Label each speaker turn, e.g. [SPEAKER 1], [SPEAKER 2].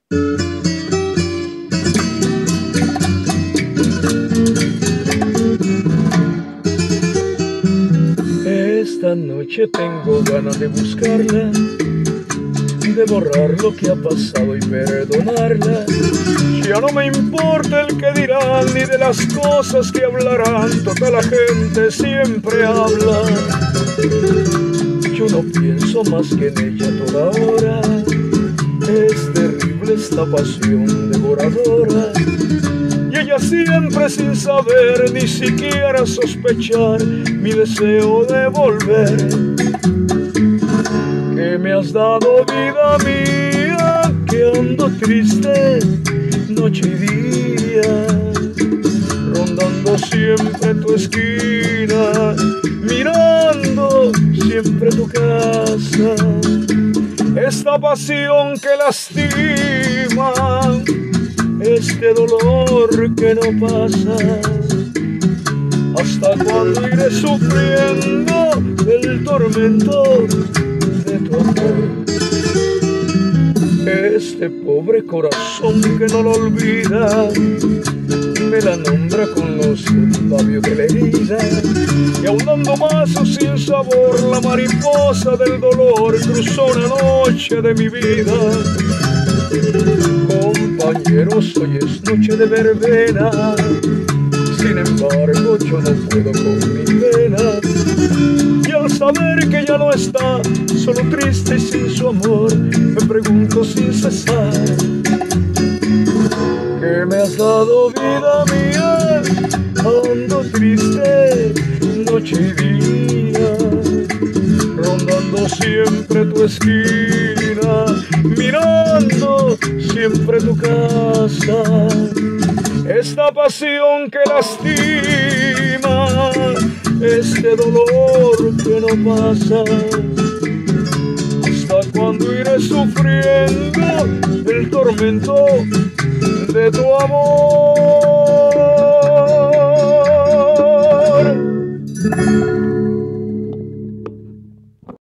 [SPEAKER 1] Esta noche tengo ganas de buscarla, de borrar lo que ha pasado y perdonarla. Ya no me importa el que dirán ni de las cosas que hablarán, toda la gente siempre habla. Yo no pienso más que en ella toda hora. Es terrible esta pasión devoradora, y ella siempre sin saber, ni siquiera sospechar mi deseo de volver. Que me has dado vida mía, que ando triste noche y día, rondando siempre tu esquina, mirando siempre tu casa. Esta pasión que lastima, este dolor que no pasa. ¿Hasta cuando iré sufriendo el tormento de tu amor? Este pobre corazón que no lo olvida, me la nombra con los labios de la herida, y ahondando más o sin sabor, la mariposa del dolor cruzó una noche de mi vida. Compañeros, hoy es noche de verbena, sin embargo yo no puedo con mi pena, y al saber que ya no está, solo triste y sin su amor, me pregunto sin cesar: ¿qué me has dado, vida mía? Ando triste noche y día, rondando siempre tu esquina, mirando siempre tu casa. Esta pasión que lastima, este dolor que no pasa. ¿Hasta cuando iré sufriendo el tormento de tu amor?